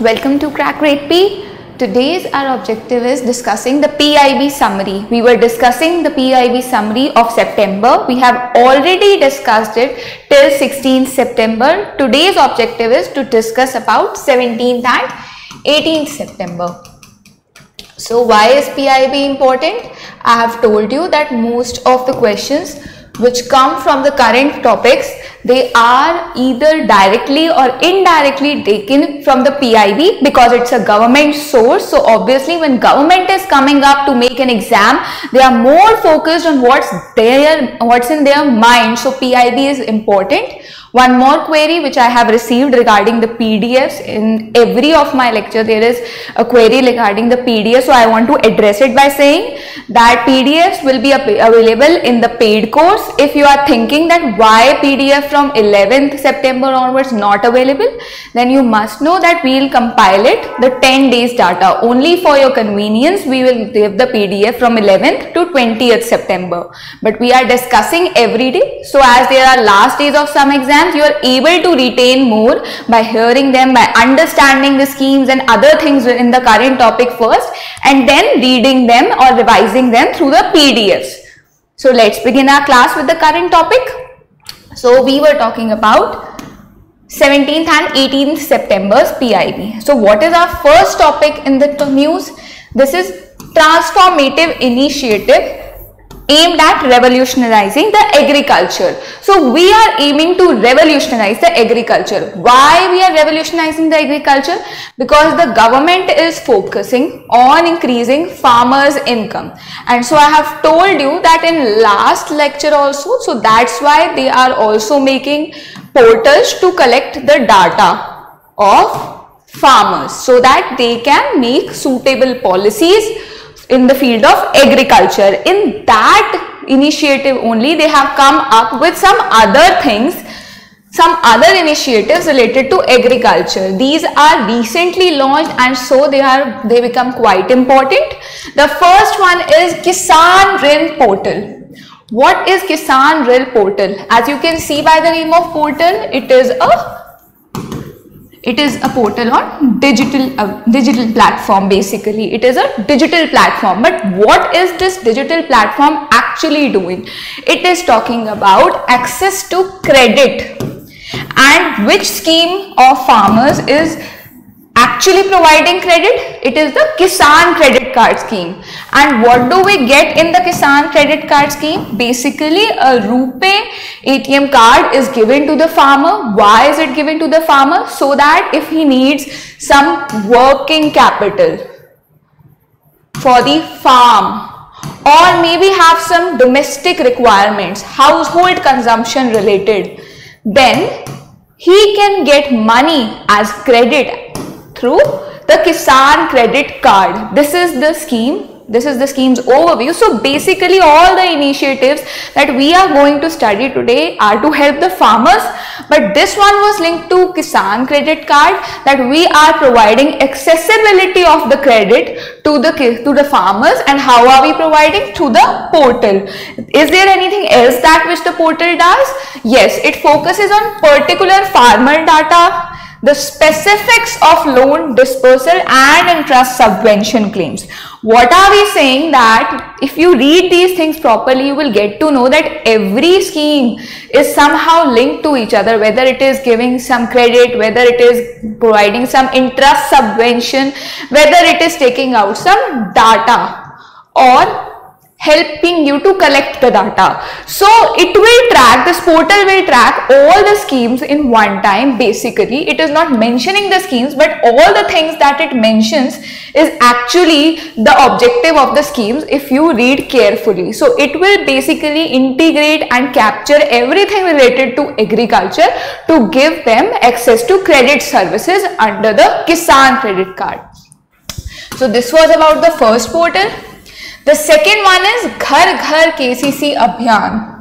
Welcome to Crack Rate P. Today's our objective is discussing the PIB summary. We were discussing the PIB summary of September. We have already discussed it till 16th September. Today's objective is to discuss about 17th and 18th September. So why is PIB important? I have told you that most of the questions which come from the current topics, they are either directly or indirectly taken from the PIB because it's a government source. So obviously when government is coming up to make an exam, they are more focused on what's in their mind. So PIB is important. One more query which I have received regarding the PDFs. In every of my lecture there is a query regarding the PDF. So I want to address it by saying that PDFs will be available in the paid course. If you are thinking that why PDF from 11th September onwards not available, then you must know that we will compile it the 10 days data. Only for your convenience we will give the PDF from 11th to 20th September. But we are discussing every day. So as there are last days of some exams, you are able to retain more by hearing them, by understanding the schemes and other things in the current topic first, and then reading them or revising them through the PDFs. So let's begin our class with the current topic. So we were talking about 17th and 18th September's PIB. So what is our first topic in the news? This is transformative initiative aimed at revolutionizing the agriculture. So we are aiming to revolutionize the agriculture. Why we are revolutionizing the agriculture? Because the government is focusing on increasing farmers' income. And so I have told you that in last lecture also, so that's why they are also making portals to collect the data of farmers so that they can make suitable policies in the field of agriculture. In that initiative only they have come up with some other things, some other initiatives related to agriculture. These are recently launched and so they become quite important. The first one is Kisan Rin Portal. What is Kisan Rin Portal? As you can see by the name of portal, it is a portal on digital platform. Basically it is a digital platform. But what is this digital platform actually doing? It is talking about access to credit. And which scheme of farmers is actually providing credit? It is the Kisan Credit Card Scheme. And what do we get in the Kisan Credit Card Scheme? Basically a RuPay ATM card is given to the farmer. Why is it given to the farmer? So that if he needs some working capital for the farm, or maybe have some domestic requirements, household consumption related, then he can get money as credit through the Kisan Credit Card. This is the scheme. This is the scheme's overview. So basically all the initiatives that we are going to study today are to help the farmers, but this one was linked to Kisan Credit Card, that we are providing accessibility of the credit to the farmers. And how are we providing? Through the portal. Is there anything else that which the portal does? Yes, it focuses on particular farmer data, the specifics of loan dispersal and interest subvention claims. What are we saying? That if you read these things properly, you will get to know that every scheme is somehow linked to each other, whether it is giving some credit, whether it is providing some interest subvention, whether it is taking out some data or helping you to collect the data. So it will track, this portal will track all the schemes in one time. Basically it is not mentioning the schemes, but all the things that it mentions is actually the objective of the schemes if you read carefully. So it will basically integrate and capture everything related to agriculture to give them access to credit services under the Kisan Credit Card. So this was about the first portal. The second one is Ghar Ghar KCC Abhiyan.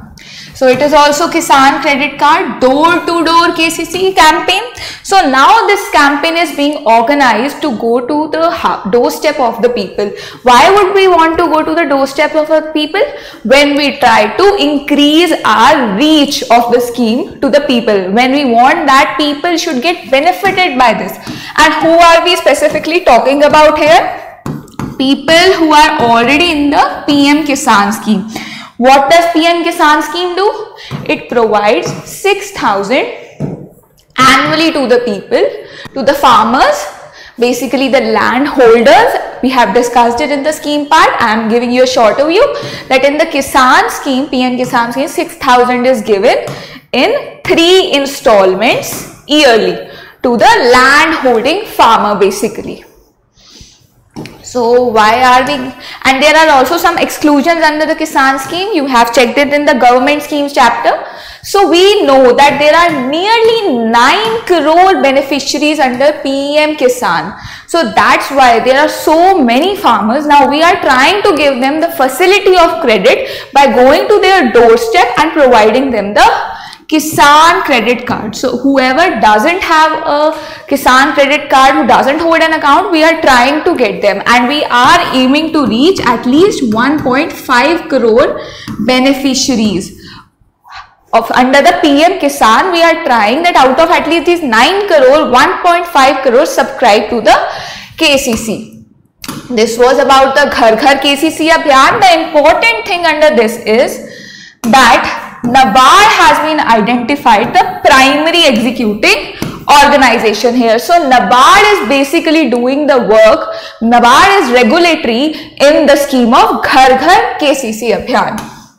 So it is also Kisan Credit Card door-to-door KCC campaign. So now this campaign is being organized to go to the doorstep of the people. Why would we want to go to the doorstep of the people? When we try to increase our reach of the scheme to the people, when we want that people should get benefited by this. And who are we specifically talking about here? People who are already in the PM Kisan scheme. What does PM Kisan scheme do? It provides 6,000 annually to the people, to the farmers, basically the landholders. We have discussed it in the scheme part. I am giving you a short overview that in the Kisan scheme, PM Kisan scheme, 6,000 is given in 3 installments yearly to the landholding farmer basically. So why are we, and there are also some exclusions under the Kisan scheme. You have checked it in the government schemes chapter. So we know that there are nearly 9 crore beneficiaries under PM Kisan. So that's why there are so many farmers. Now we are trying to give them the facility of credit by going to their doorstep and providing them the Kisan credit card. So whoever doesn't have a Kisan credit card, who doesn't hold an account, we are trying to get them, and we are aiming to reach at least 1.5 crore beneficiaries of under the PM Kisan. We are trying that out of at least these 9 crore, 1.5 crore subscribe to the KCC. This was about the Ghar Ghar KCC Abhiyan. The important thing under this is that NABARD has been identified the primary executing organization here. So NABARD is basically doing the work. NABARD is regulatory in the scheme of Ghar Ghar KCC Abhiyan.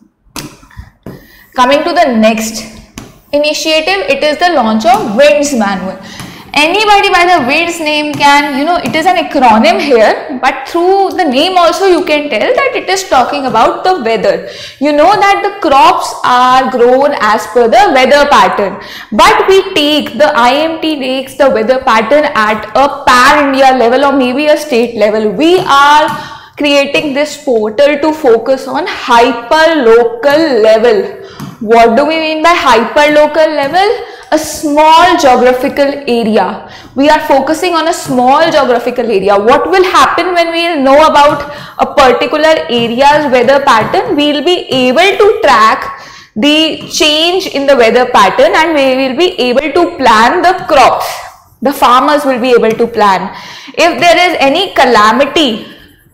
Coming to the next initiative, it is the launch of WINDS manual. Anybody by the WINDS name can, it is an acronym here, but through the name also you can tell that it is talking about the weather. You know that the crops are grown as per the weather pattern, but we take, the IMT takes the weather pattern at a pan-India level or maybe a state level. We are creating this portal to focus on hyper-local level. What do we mean by hyper-local level? A small geographical area. We are focusing on a small geographical area. What will happen when we know about a particular area's weather pattern? We will be able to track the change in the weather pattern, and we will be able to plan the crops. The farmers will be able to plan. If there is any calamity,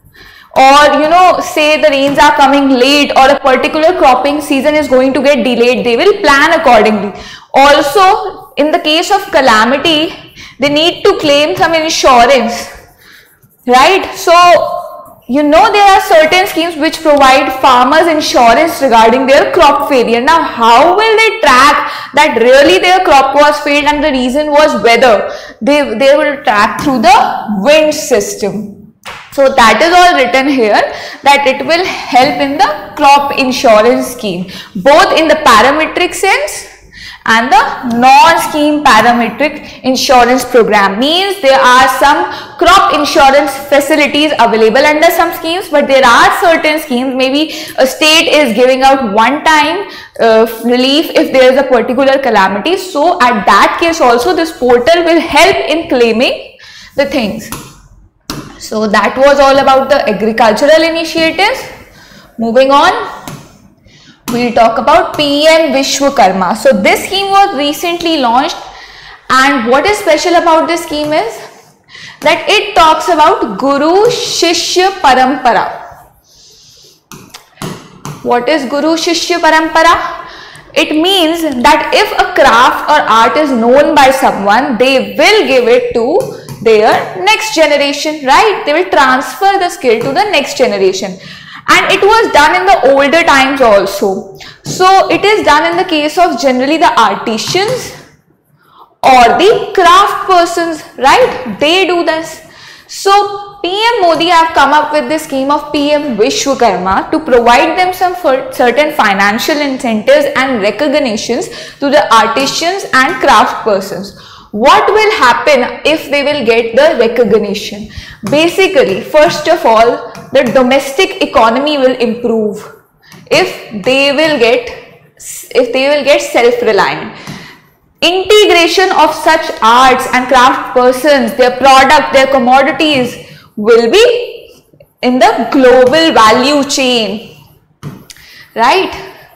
or say the rains are coming late, or a particular cropping season is going to get delayed, they will plan accordingly. Also, in the case of calamity, they need to claim some insurance, right? So there are certain schemes which provide farmers insurance regarding their crop failure. Now how will they track that really their crop was failed and the reason was weather? They will track through the WINDS system. So that is all written here, that it will help in the crop insurance scheme, both in the parametric sense and the non-scheme parametric insurance program. Means there are some crop insurance facilities available under some schemes, but there are certain schemes, maybe a state is giving out one-time relief if there is a particular calamity. So at that case also this portal will help in claiming the things. So that was all about the agricultural initiatives. Moving on, we'll talk about PM Vishwakarma. So this scheme was recently launched, and what is special about this scheme is that it talks about Guru Shishya Parampara. What is Guru Shishya Parampara? It means that if a craft or art is known by someone, they will give it to their next generation, right? They will transfer the skill to the next generation. And it was done in the older times also. So it is done in the case of generally the artisans or the craft persons, right? They do this. So PM Modi have come up with this scheme of PM Vishwakarma to provide them some certain financial incentives and recognitions to the artisans and craft persons. What will happen if they will get the recognition? Basically, first of all, the domestic economy will improve if they will get self-reliant. Integration of such arts and craft persons, their product, their commodities will be in the global value chain, right?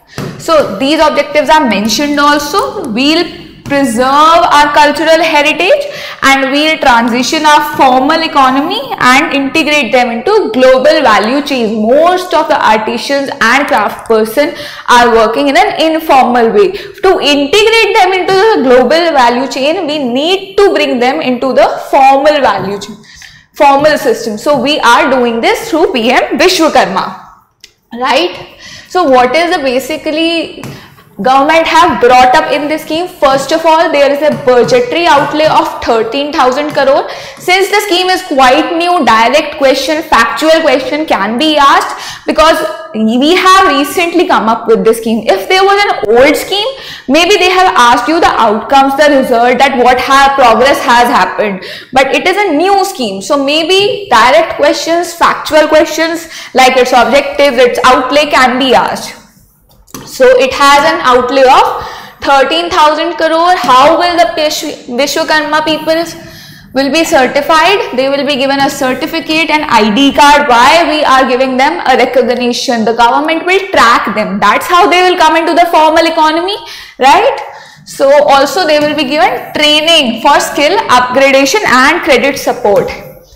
So these objectives are mentioned also. We'll preserve our cultural heritage and we'll transition our formal economy and integrate them into global value chains. Most of the artisans and craft person are working in an informal way. To integrate them into the global value chain, we need to bring them into the formal value chain, formal system. So we are doing this through PM Vishwakarma, right? So what is the basically government have brought up in this scheme? First of all, there is a budgetary outlay of 13,000 crore. Since the scheme is quite new, direct question, factual question can be asked, because we have recently come up with this scheme. If there was an old scheme, maybe they have asked you the outcomes, the result, that what progress has happened. But it is a new scheme, so maybe direct questions, factual questions like its objectives, its outlay can be asked. So it has an outlay of 13,000 crore. How will the Vishwakarma people will be certified? They will be given a certificate and ID card. Why? We are giving them a recognition. The government will track them. That's how they will come into the formal economy, right? So also they will be given training for skill upgradation and credit support.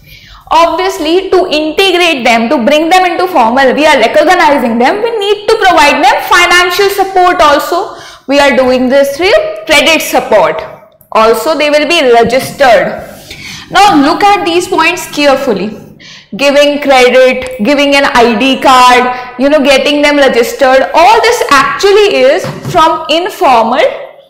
Obviously, to integrate them, to bring them into formal, we are recognizing them, we need to provide them financial support also. We are doing this through credit support. Also, they will be registered. Now, look at these points carefully. Giving credit, giving an ID card, getting them registered. All this actually is from informal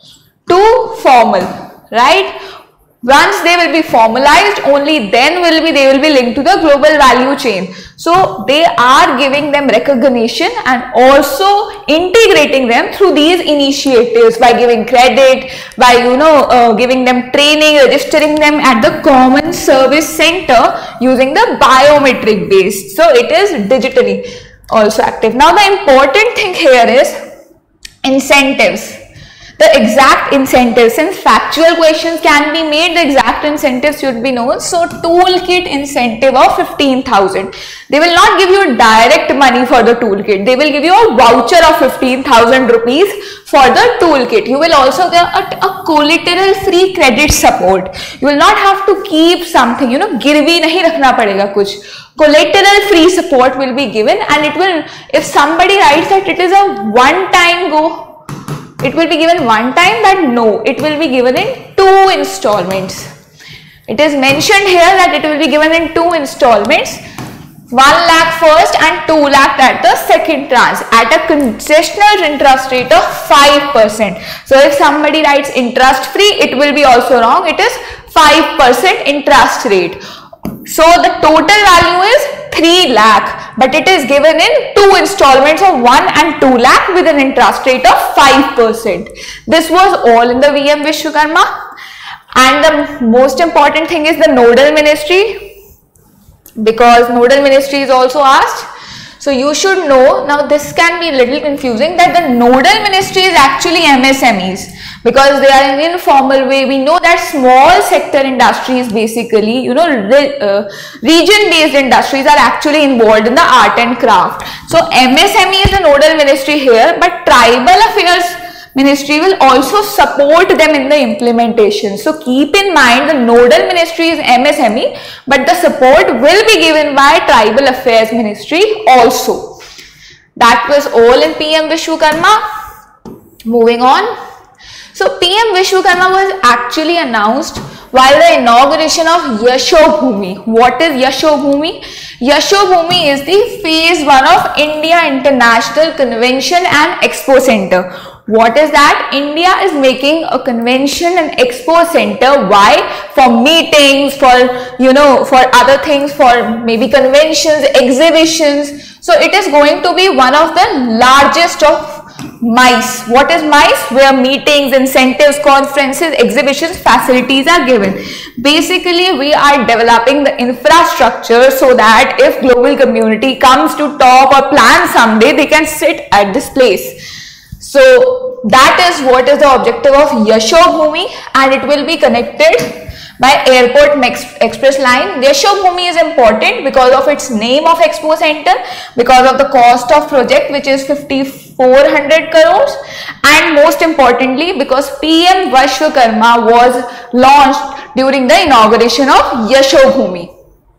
to formal, right? Once they will be formalized, only then they will be linked to the global value chain. So they are giving them recognition and also integrating them through these initiatives by giving credit, by giving them training, registering them at the common service center using the biometric base. So it is digitally also active. Now the important thing here is incentives. The exact incentives, since factual questions can be made, the exact incentives should be known. So toolkit incentive of 15,000. They will not give you direct money for the toolkit. They will give you a voucher of 15,000 rupees for the toolkit. You will also get a collateral free credit support. You will not have to keep something, girvi nahi rakhna padega kuch. Collateral free support will be given, and it will, if somebody writes that it is a one-time go, it will be given one time, but no, it will be given in 2 installments. It is mentioned here that it will be given in 2 installments, 1 lakh first and 2 lakh at the second tranche at a concessional interest rate of 5%. So if somebody writes interest free, it will be also wrong. It is 5% interest rate. So the total value is 3 lakh, but it is given in 2 installments of 1 and 2 lakh with an interest rate of 5%. This was all in the VM Vishwakarma. And the most important thing is the nodal ministry, because nodal ministry is also asked. So you should know, now this can be a little confusing, that the nodal ministry is actually MSMEs, because they are in an informal way. We know that small sector industries, basically, region based industries are actually involved in the art and craft. So MSME is the nodal ministry here, but tribal affairs ministry will also support them in the implementation. So keep in mind, the nodal ministry is MSME, but the support will be given by tribal affairs ministry also. That was all in PM Vishwakarma. Moving on. So PM Vishwakarma was actually announced while the inauguration of Yashobhoomi. What is Yashobhoomi? Yashobhoomi is the phase 1 of India International Convention and Expo Center. What is that? India is making a convention and expo center. Why? For meetings, for other things, for maybe conventions, exhibitions. So it is going to be one of the largest of MICE. What is MICE? Where meetings, incentives, conferences, exhibitions, facilities are given. Basically, we are developing the infrastructure so that if global community comes to talk or plan someday, they can sit at this place. So that is what is the objective of Yashobhoomi, and it will be connected by airport express line. Yashobhoomi is important because of its name of Expo Center, because of the cost of project which is 5,400 crores, and most importantly because PM Vishwakarma was launched during the inauguration of Yashobhoomi.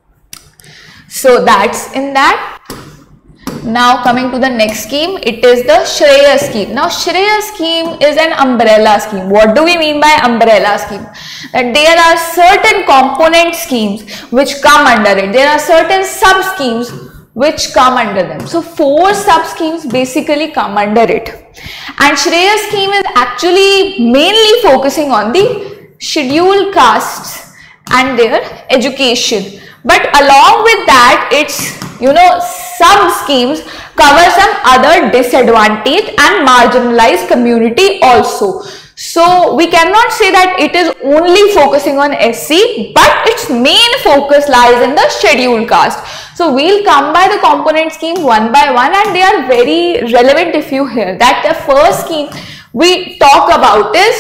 So that's in that. Now coming to the next scheme, it is the Shreya scheme. Now Shreya scheme is an umbrella scheme. What do we mean by umbrella scheme? That there are certain component schemes which come under it. There are certain sub schemes which come under them. So 4 sub schemes basically come under it. And Shreya scheme is actually mainly focusing on the scheduled castes and their education. But along with that, its some schemes cover some other disadvantaged and marginalized community also. So we cannot say that it is only focusing on SC, but its main focus lies in the scheduled caste. So we'll come by the component scheme one by one, and they are very relevant if you hear that. The first scheme we talk about is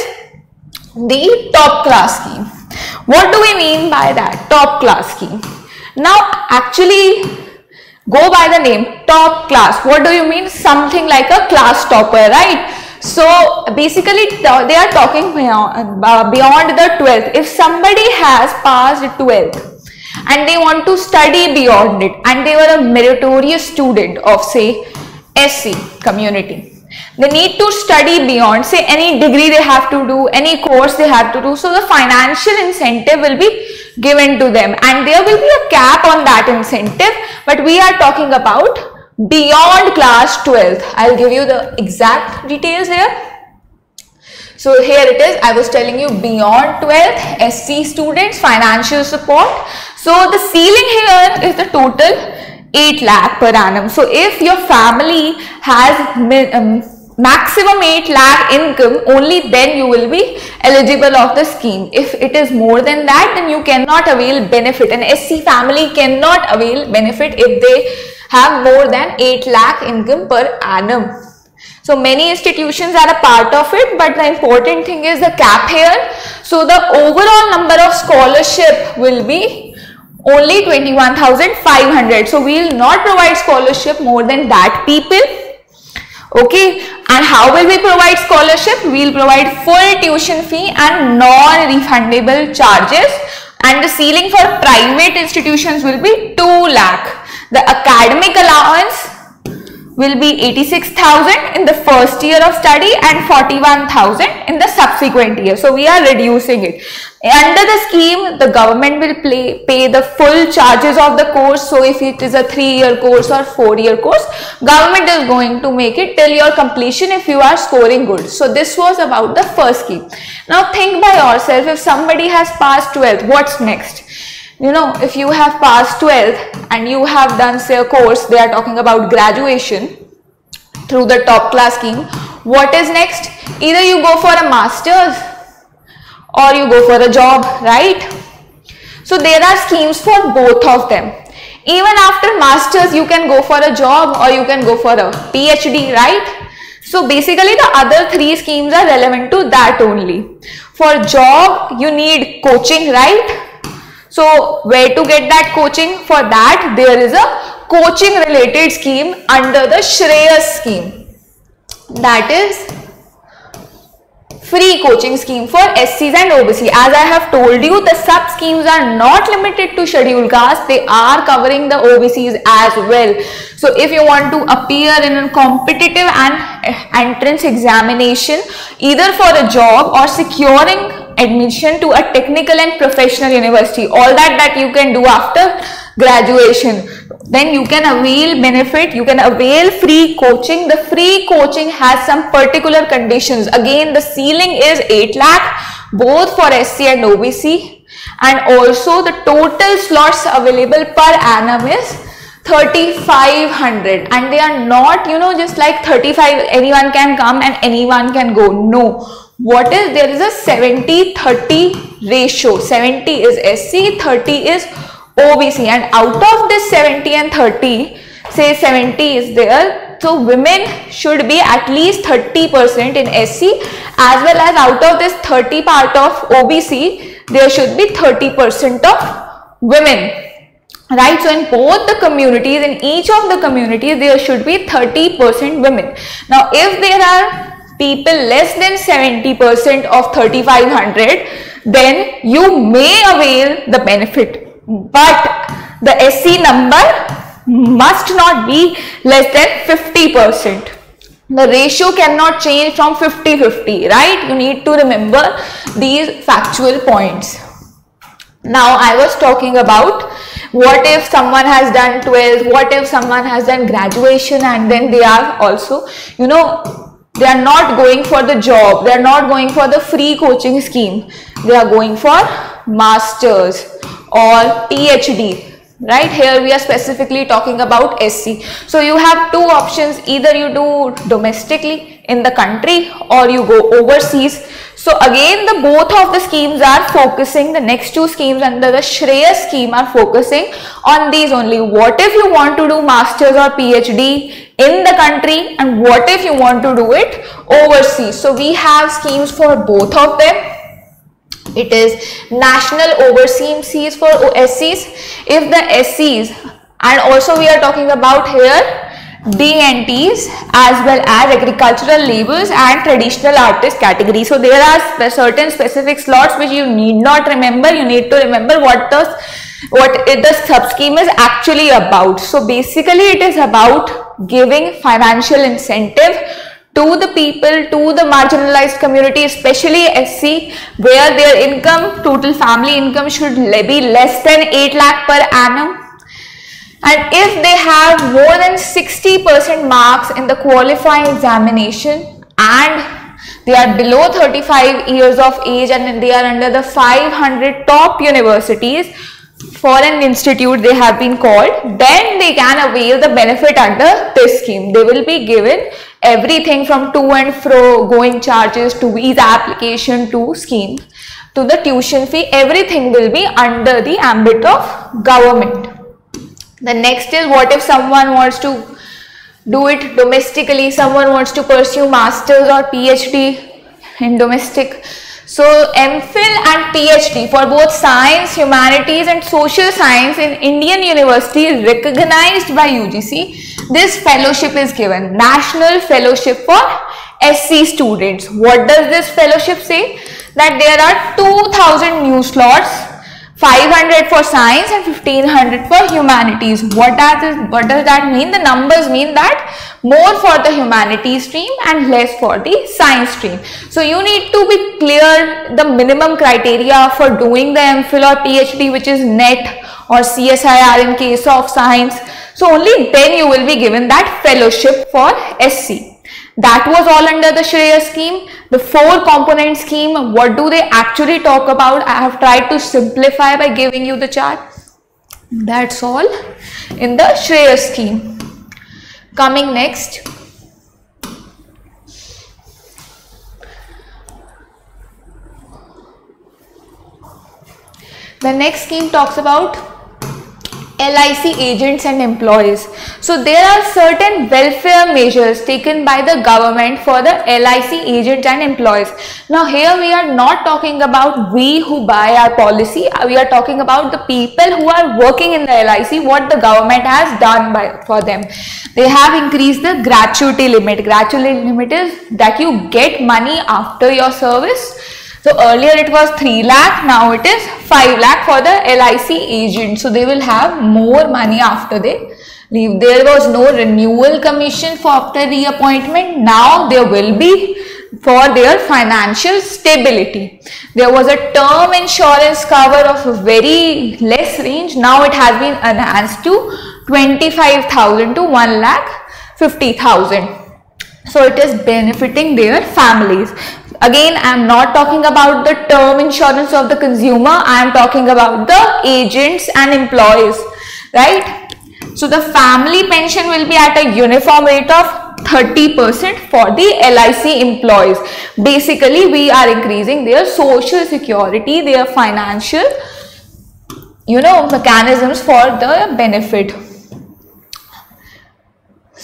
the top class scheme. What do we mean by that? Top class scheme. Now actually, go by the name top class. What do you mean? Something like a class topper, right? So basically they are talking beyond the 12th. If somebody has passed 12th and they want to study beyond it, and they were a meritorious student of say SC community, they need to study beyond, say any degree they have to do, any course they have to do. So the financial incentive will be given to them, and there will be a cap on that incentive, but we are talking about beyond class 12th. I'll give you the exact details here. So here it is. I was telling you beyond 12th SC students financial support. So the ceiling here is the total 8 lakh per annum. So if your family has maximum 8 lakh income, only then you will be eligible of the scheme. If it is more than that, then you cannot avail benefit. An SC family cannot avail benefit if they have more than 8 lakh income per annum. So many institutions are a part of it, but the important thing is the cap here. So the overall number of scholarship will be only 21,500. So we will not provide scholarship more than that people. Okay, and how will we provide scholarship? We will provide full tuition fee and non-refundable charges, and the ceiling for private institutions will be 2 lakh. The academic allowance will be 86,000 in the first year of study and 41,000 in the subsequent year. So we are reducing it. Under the scheme, the government will pay the full charges of the course. So if it is a 3-year course or 4-year course, government is going to make it till your completion if you are scoring good. So this was about the first scheme. Now think by yourself, if somebody has passed 12th, what's next? If you have passed 12th and you have done say a course, they are talking about graduation through the top class scheme, what is next? Either you go for a master's or you go for a job, right? So there are schemes for both of them. Even after masters, you can go for a job or you can go for a PhD, right? So basically the other 3 schemes are relevant to that only. For job, you need coaching, right? So where to get that coaching? For that, there is a coaching related scheme under the Shreya scheme. That is free coaching scheme for SCs and OBC. As I have told you, the sub schemes are not limited to scheduled caste. They are covering the OBCs as well. So if you want to appear in a competitive and entrance examination, either for a job or securing admission to a technical and professional university, all that you can do after graduation, then you can avail benefit, you can avail free coaching. The free coaching has some particular conditions. Again, the ceiling is 8 lakh both for SC and OBC, and also the total slots available per annum is 3,500, and they are not just like 35 anyone can come and anyone can go. No, what is there is a 70-30 ratio. 70 is SC, 30 is OBC, and out of this 70 and 30, say 70 is there, so women should be at least 30% in SC, as well as out of this 30 part of OBC, there should be 30% of women, right? So in both the communities, in each of the communities, there should be 30% women. Now if there are people less than 70% of 3500, then you may avail the benefit, but the SC number must not be less than 50%. The ratio cannot change from 50-50, right? You need to remember these factual points. Now I was talking about what if someone has done 12th, what if someone has done graduation, and then they are also, you know, they are not going for the job, they are not going for the free coaching scheme, they are going for masters or PhD. Right, here we are specifically talking about SC. So you have two options, either you do domestically in the country or you go overseas. So again, the both of the schemes are focusing, the next two schemes under the Shreyas scheme are focusing on these only. What if you want to do masters or PhD in the country, and what if you want to do it overseas? So we have schemes for both of them. It is national overseas for SCs. If the SCs, and also we are talking about here DNTs as well as agricultural laborers and traditional artist category. So there are certain specific slots which you need not remember. You need to remember what the sub scheme is actually about. So basically it is about giving financial incentive to the people, to the marginalized community, especially SC, where their income, total family income should be less than 8 lakh per annum. And if they have more than 60% marks in the qualifying examination and they are below 35 years of age and they are under the 500 top universities, foreign institute they have been called, then they can avail the benefit under this scheme. They will be given everything from to and fro, going charges to visa application to scheme, to the tuition fee, everything will be under the ambit of government. The next is, what if someone wants to do it domestically, someone wants to pursue masters or PhD in domestic. So MPhil and PhD for both science, humanities and social science in Indian universities recognized by UGC, this fellowship is given, National Fellowship for SC students. What does this fellowship say? That there are 2000 new slots, 500 for science and 1500 for humanities. What does that mean? The numbers mean that more for the humanities stream and less for the science stream. So you need to be clear the minimum criteria for doing the MPhil or PhD, which is NET or CSIR in case of science. So only then you will be given that fellowship for SC. That was all under the Shreyas scheme. The 4-component scheme, what do they actually talk about? I have tried to simplify by giving you the chart. That's all in the Shreyas scheme. Coming next, the next scheme talks about LIC agents and employees. So there are certain welfare measures taken by the government for the LIC agents and employees. Now here we are not talking about we who buy our policy, we are talking about the people who are working in the LIC, what the government has done for them. They have increased the gratuity limit. Gratuity limit is that you get money after your service. So earlier it was 3 lakh, now it is 5 lakh for the LIC agent. So they will have more money after they leave. There was no renewal commission for after reappointment. Now there will be for their financial stability. There was a term insurance cover of a very less range. Now it has been enhanced to 25,000 to 1,50,000. So it is benefiting their families. Again, I am not talking about the term insurance of the consumer, I am talking about the agents and employees, right? So the family pension will be at a uniform rate of 30% for the LIC employees. Basically, we are increasing their social security, their financial, mechanisms for the benefit.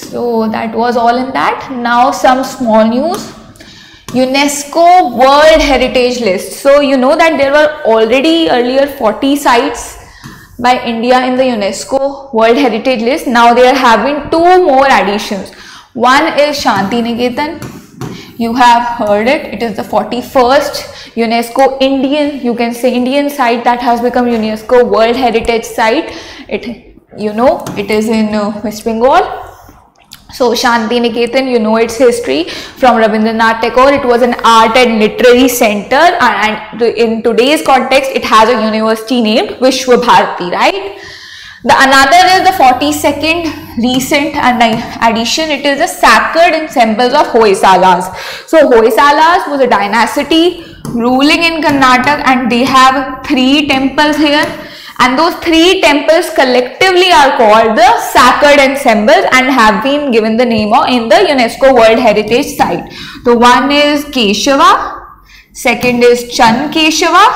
So that was all in that. Now some small news. UNESCO World Heritage List. So you know that there were already earlier 40 sites by India in the UNESCO World Heritage List. Now they are having 2 more additions. One is Shanti Niketan. You have heard it. It is the 41st UNESCO Indian site that has become UNESCO World Heritage Site. It is in West Bengal. So Shanti Niketan, you know its history from Rabindranath Tagore. It was an art and literary center, and in today's context, it has a university named Vishwa Bharati, right? Another is the 42nd recent addition. It is the sacred ensembles of Hoysalas. So Hoysalas was a dynasty ruling in Karnataka, and they have 3 temples here. And those 3 temples collectively are called the sacred ensembles and have been given the name in the UNESCO World Heritage Site. So one is Keshava, second is Chan Keshava,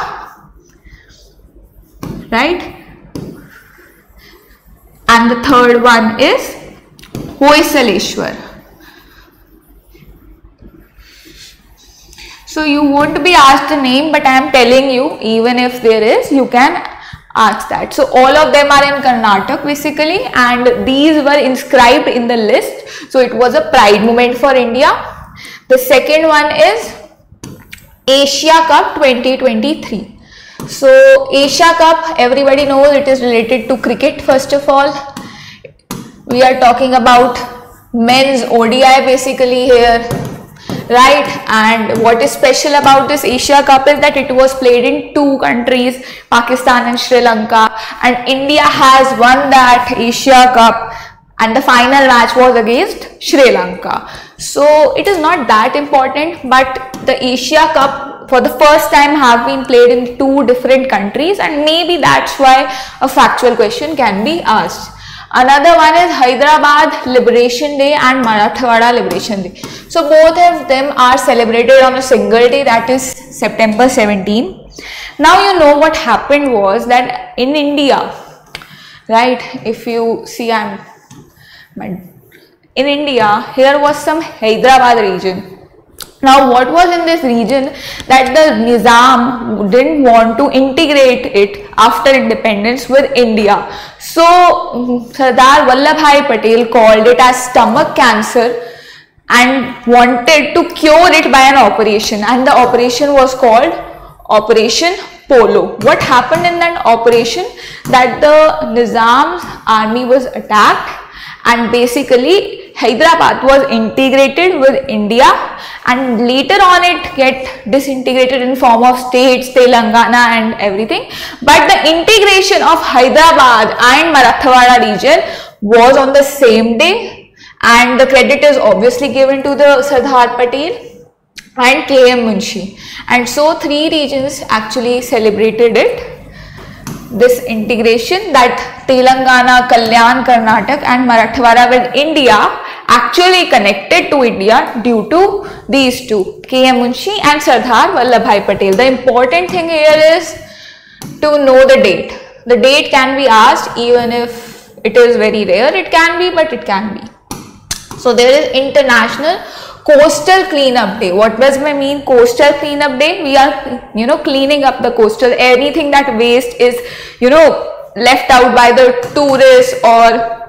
right? And the third one is Hoysaleshwar. So you won't be asked the name, but I am telling you, even if there is, you can ask that. So all of them are in Karnataka basically, and these were inscribed in the list. So it was a pride moment for India. The second one is Asia Cup 2023. So Asia Cup, everybody knows it is related to cricket. First of all, we are talking about men's ODI basically here, right? And what is special about this Asia Cup is that it was played in 2 countries, Pakistan and Sri Lanka, and India has won that Asia Cup, and the final match was against Sri Lanka. So it is not that important, but the Asia Cup for the first time have been played in 2 different countries, and maybe that's why a factual question can be asked. Another one is Hyderabad Liberation Day and Marathwada Liberation Day. So both of them are celebrated on a single day, that is September 17. Now you know what happened was that in India, right, if you see in India, here was some Hyderabad region. Now what was in this region that the Nizam didn't want to integrate it after independence with India. So Sardar Vallabhbhai Patel called it as stomach cancer and wanted to cure it by an operation, and the operation was called Operation Polo. What happened in that operation? That the Nizam's army was attacked and basically Hyderabad was integrated with India, and later on it get disintegrated in form of states, Telangana and everything. But the integration of Hyderabad and Marathwada region was on the same day, and the credit is obviously given to the Sardar Patel and K.M. Munshi. And so 3 regions actually celebrated it, this integration, that Telangana, Kalyan, Karnataka and Marathwada with India actually connected to India due to these 2, K.M. Munshi and Sardar Vallabhbhai Patel. The important thing here is to know the date. The date can be asked, even if it is very rare, it can be, but it can be. So there is International Coastal Cleanup Day. What does I mean Coastal Cleanup Day? We are, cleaning up the coastal, anything that waste is, left out by the tourists, or,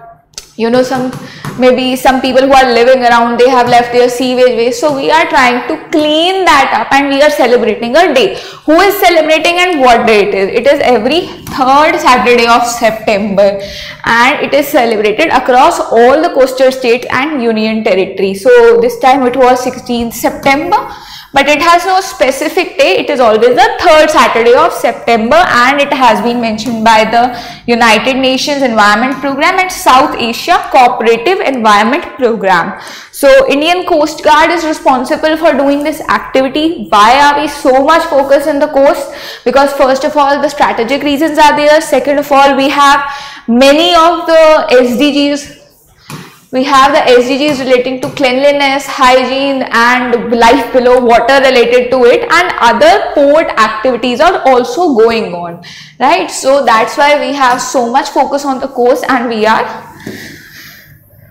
maybe some people who are living around, they have left their sewage waste. So we are trying to clean that up, and we are celebrating a day. Who is celebrating and what day it is? It is every 3rd Saturday of September, and it is celebrated across all the coastal states and union territory. So this time it was 16th September, but it has no specific day. It is always the 3rd Saturday of September, and it has been mentioned by the United Nations Environment Program and South Asia Cooperative Environment Program. So Indian Coast Guard is responsible for doing this activity. Why are we so much focused on the coast? Because first of all, the strategic reasons are there. Second of all, we have many of the SDGs. We have the SDGs relating to cleanliness, hygiene and life below water related to it, and other port activities are also going on, right? So that's why we have so much focus on the coast, and we are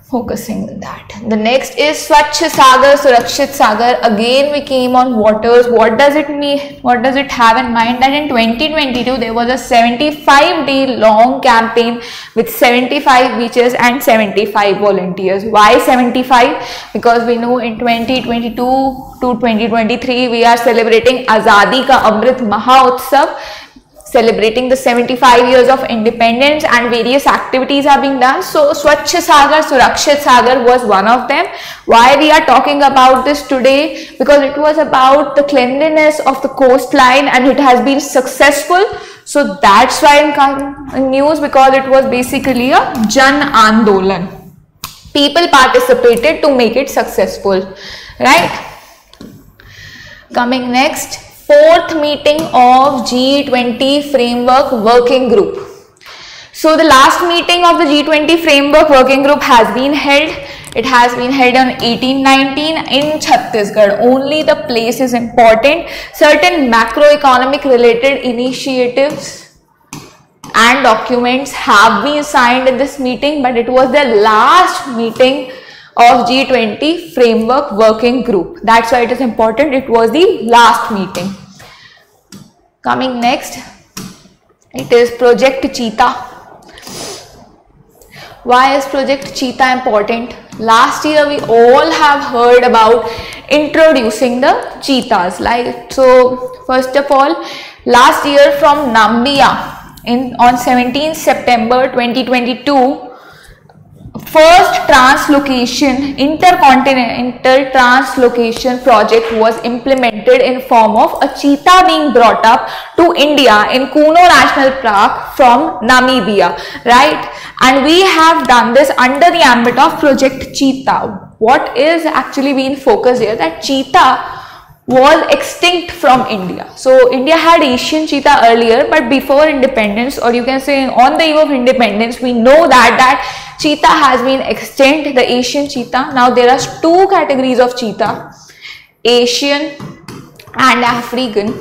focusing on that. The next is Swachh Sagar, Surakshit Sagar. Again we came on waters. What does it mean? What does it have in mind? That in 2022 there was a 75-day long campaign with 75 beaches and 75 volunteers. Why 75? Because we know in 2022 to 2023 we are celebrating Azadi Ka Amrit Mahotsav, celebrating the 75 years of independence, and various activities are being done. So Swachh Sagar, Surakshit Sagar was one of them. Why we are talking about this today? Because it was about the cleanliness of the coastline and it has been successful. So that's why in news, because it was basically a Jan Andolan. People participated to make it successful, right? Coming next, fourth meeting of G20 Framework Working Group. So the last meeting of the G20 Framework Working Group has been held. It has been held on 18-19 in Chhattisgarh. Only the place is important. Certain macroeconomic related initiatives and documents have been signed in this meeting, but it was the last meeting of G20 Framework Working Group. That's why it is important. It was the last meeting. Coming next, it is Project Cheetah. Why is Project Cheetah important? Last year we all have heard about introducing the cheetahs. So first of all, last year from Namibia on 17 September 2022, first translocation, intercontinental translocation project was implemented in form of a cheetah being brought up to India in Kuno National Park from Namibia, right? And we have done this under the ambit of Project Cheetah. What is actually being focused here? That cheetah was extinct from India. So India had Asian cheetah earlier, but before independence, or you can say on the eve of independence, we know that cheetah has been extinct, the Asian cheetah. Now there are two categories of cheetah, Asian and African.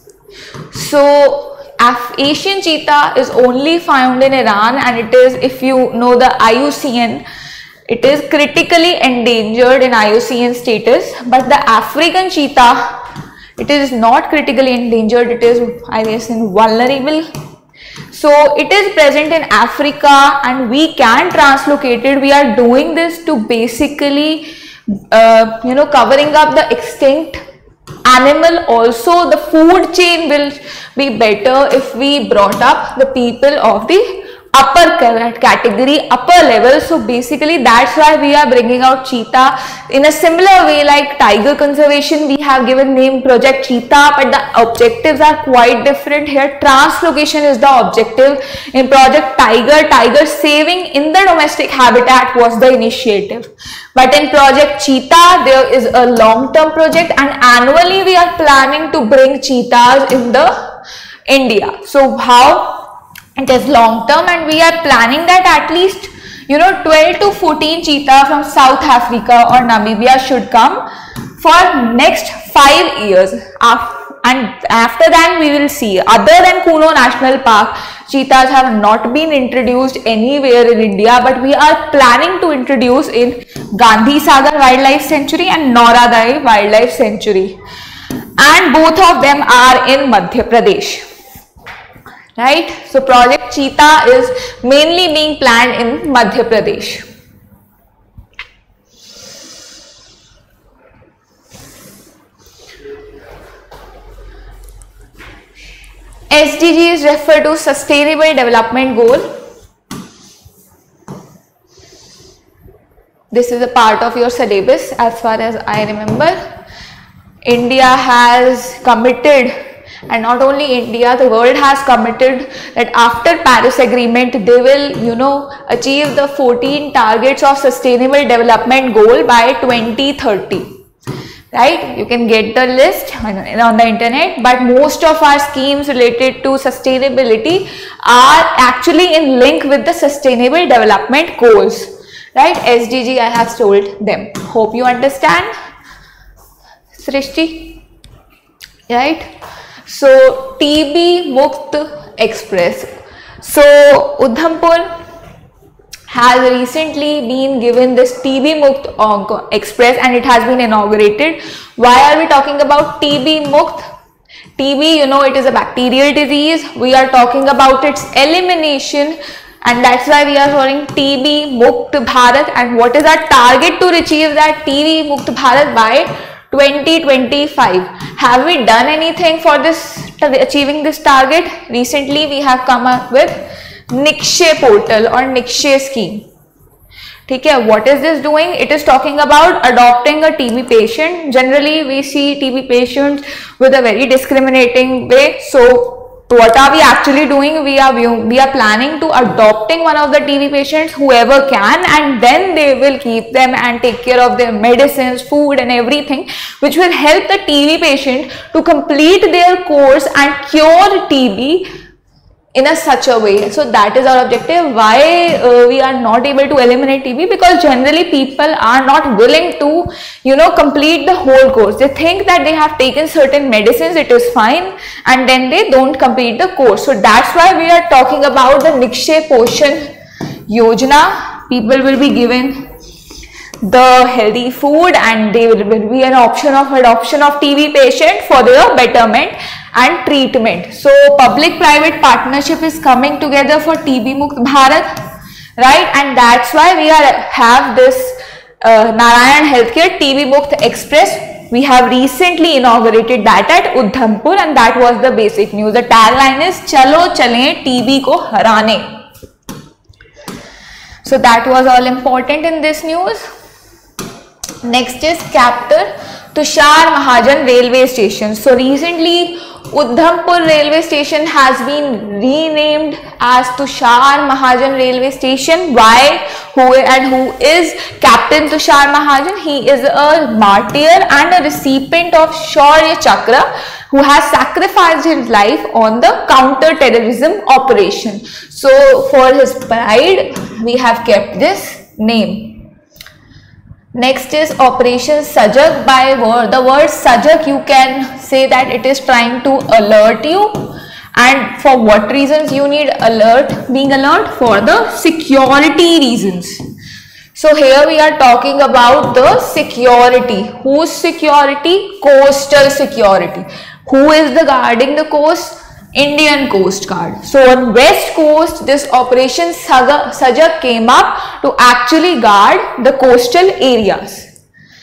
So Asian cheetah is only found in Iran, and it is, if you know the IUCN, it is critically endangered in IUCN status. But the African cheetah, it is not critically endangered, it is, I guess, in vulnerable. So it is present in Africa and we can translocate it. We are doing this to basically covering up the extinct animal. Also the food chain will be better if we brought up the people of the upper category, upper level. So basically that's why we are bringing out cheetah. In a similar way like tiger conservation, we have given name Project Cheetah, but the objectives are quite different. Here translocation is the objective. In Project Tiger saving in the domestic habitat was the initiative. But in Project Cheetah, there is a long-term project, and annually we are planning to bring cheetahs in the India. So how? It is long term, and we are planning that at least 12 to 14 cheetah from South Africa or Namibia should come for next 5 years. And after that we will see. Other than Kuno National Park, cheetahs have not been introduced anywhere in India, but we are planning to introduce in Gandhi Sagar Wildlife Sanctuary and Nauradai Wildlife Sanctuary, and both of them are in Madhya Pradesh. Right, so Project Cheetah is mainly being planned in Madhya Pradesh. SDGs refer to Sustainable Development Goal. This is a part of your syllabus as far as I remember. India has committed, and not only India, the world has committed that after Paris Agreement, they will, achieve the 14 targets of Sustainable Development Goal by 2030. Right? You can get the list on the internet, but most of our schemes related to sustainability are actually in link with the Sustainable Development Goals. Right? SDG, I have told them. Hope you understand. Srishti? Right? So TB Mukt Express. So Udhampur, has recently been given this TB Mukt Express, and it has been inaugurated. Why are we talking about TB Mukt? TB, you know, it is a bacterial disease. We are talking about its elimination, and that's why we are calling TB Mukt Bharat. And what is our target to achieve that TB Mukt Bharat by 2025? Have we done anything for this, achieving this target? Recently we have come up with Nikshay portal or Nikshay scheme. Okay, what is this doing? It is talking about adopting a TB patient. Generally we see TB patients with a very discriminating way. So what are we actually doing? We are planning to adopting one of the TB patients, whoever can, and then they will keep them and take care of their medicines, food and everything, which will help the TB patient to complete their course and cure TB in such a way. So that is our objective. Why we are not able to eliminate TB? Because generally people are not willing to, you know, complete the whole course. They think that they have taken certain medicines, it is fine, and then they don't complete the course. So that's why we are talking about the Nikshay Poshan Yojana. People will be given the healthy food, and there will be an option of adoption of TB patient for their betterment and treatment. So public-private partnership is coming together for TB Mukt Bharat, right? And that's why we have this Narayan Healthcare TB Mukt Express. We have recently inaugurated that at Udhampur, and that was the basic news. The tagline is Chalo Chale TB ko harane. So that was all important in this news. Next is Captain Tushar Mahajan Railway Station. So recently Udhampur Railway Station has been renamed as Tushar Mahajan Railway Station. Why? Who is Captain Tushar Mahajan? He is a martyr and a recipient of Shaurya Chakra, who has sacrificed his life on the counter-terrorism operation. So for his pride, we have kept this name. Next is Operation Sajak. By the word Sajak, you can say that it is trying to alert you. And for what reasons you need being alert? For the security reasons. So here we are talking about the security. Whose security? Coastal security. Who is guarding the coast? Indian Coast Guard. So on West Coast, this Operation Sajak came up to actually guard the coastal areas.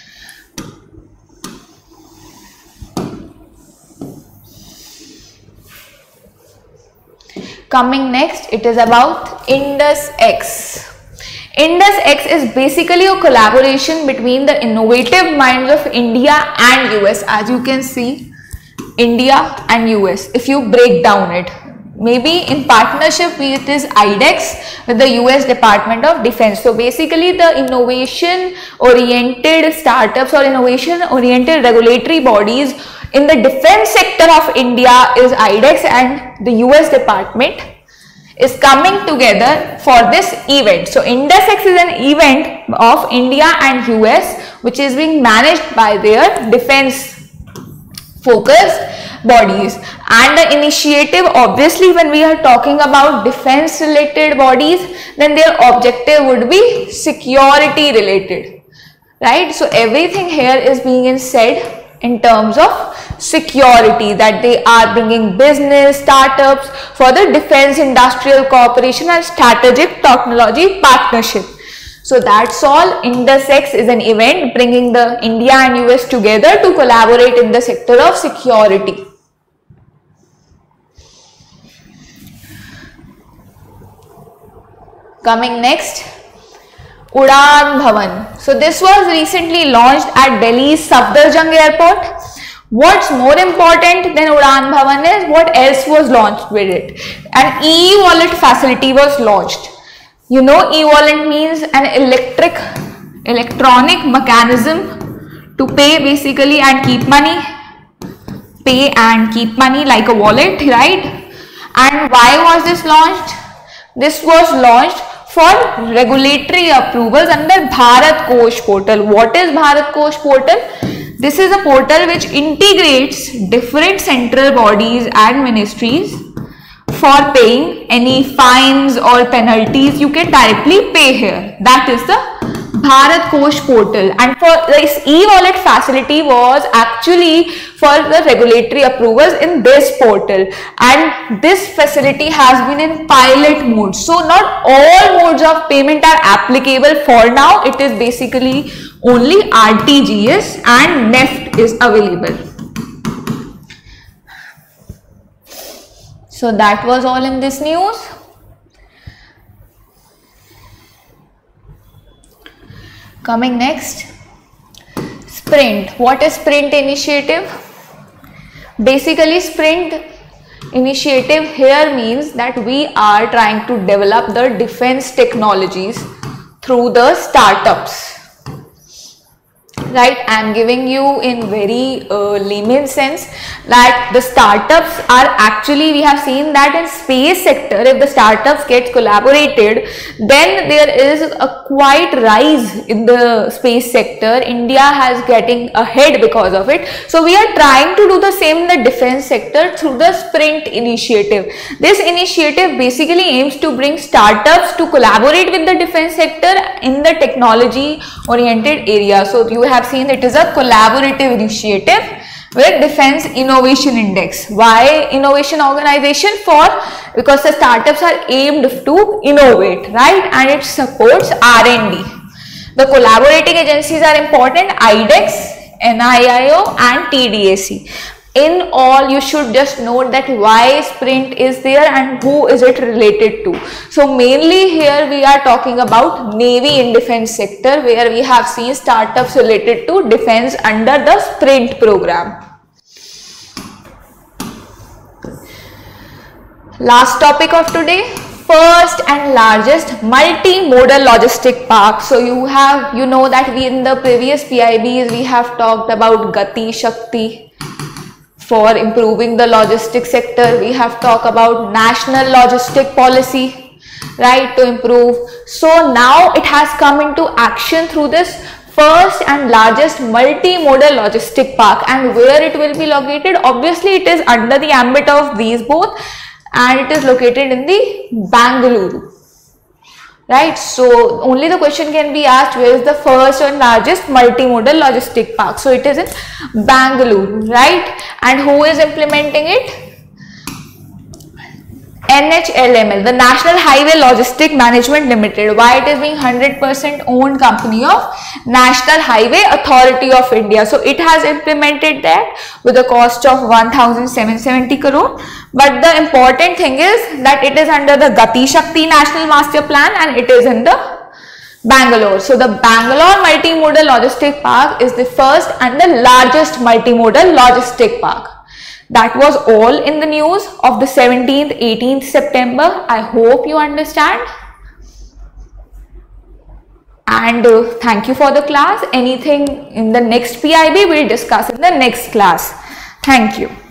Coming next, it is about Indus X. Indus X is basically a collaboration between the innovative minds of India and US. As you can see, India and US, if you break down it, maybe in partnership with this IDEX with the US Department of Defense. So basically the innovation oriented startups or innovation oriented regulatory bodies in the defense sector of India is IDEX, and the US Department is coming together for this event. So Indus X is an event of India and US which is being managed by their defense focused bodies. And the initiative, obviously when we are talking about defense related bodies, then their objective would be security related, right? So everything here is being said in terms of security, that they are bringing business startups for the defense industrial cooperation and strategic technology partnership. So that's all. Indus X is an event bringing the India and US together to collaborate in the sector of security. Coming next, Udaan Bhavan. So this was recently launched at Delhi's Safdarjung Airport. What's more important than Udaan Bhavan is what else was launched with it. An e-wallet facility was launched. You know, e-wallet means an electronic mechanism to pay basically and keep money. Pay and keep money like a wallet, right? And why was this launched? This was launched for regulatory approvals under Bharat Kosh portal. What is Bharat Kosh portal? This is a portal which integrates different central bodies and ministries before paying any fines or penalties, you can directly pay here. That is the Bharat Kosh portal, and for this e-wallet facility was actually for the regulatory approvals in this portal, and this facility has been in pilot mode. So not all modes of payment are applicable for now. It is basically only RTGS and NEFT is available. So that was all in this news. Coming next, Sprint. What is Sprint initiative? Basically, Sprint initiative here means that we are trying to develop the defense technologies through the startups. Right, I am giving you in very layman sense that the startups are actually, we have seen that in space sector, if the startups get collaborated, then there is a quite rise in the space sector. India has getting ahead because of it. So we are trying to do the same in the defense sector through the Sprint initiative. This initiative basically aims to bring startups to collaborate with the defense sector in the technology oriented area. So you have seen it is a collaborative initiative with Defense Innovation Index. Why innovation organization? Because the startups are aimed to innovate, right? And it supports R&D. The collaborating agencies are important: IDEX, NIIO and TDAC. In all, you should just note that why Sprint is there and who is it related to. So mainly here we are talking about Navy in defense sector, where we have seen startups related to defense under the Sprint program. Last topic of today, first and largest multimodal logistic park. So you know that we in the previous PIBs we have talked about Gati Shakti. For improving the logistics sector, we have talked about national logistic policy, right, to improve. So now it has come into action through this first and largest multimodal logistic park. And where it will be located? Obviously it is under the ambit of these both, and it is located in the Bangalore. Right, so only the question can be asked, where is the first and largest multimodal logistic park? So it is in Bangalore, right? And who is implementing it? NHLML, the National Highway Logistic Management Limited. Why it is being 100% owned company of National Highway Authority of India. So it has implemented that with a cost of 1,770 crore. But the important thing is that it is under the Gati Shakti National Master Plan and it is in the Bangalore. So the Bangalore Multimodal Logistic Park is the first and the largest multimodal logistic park. That was all in the news of the 17th, 18th September. I hope you understand. And thank you for the class. Anything in the next PIB we'll discuss in the next class. Thank you.